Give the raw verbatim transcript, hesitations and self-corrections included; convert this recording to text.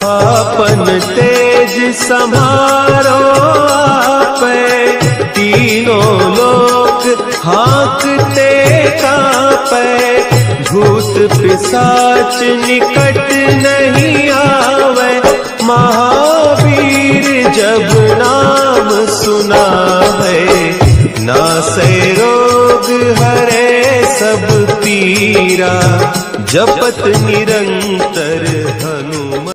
आपन तेज समारो आपे, तीनों लोक हाँकते कांपे। भूत पिशाच निकट नहीं आवे, महावीर जब नाम सुना है। नासे रोग हरे सब पीरा, जपत निरंतर हनुमान।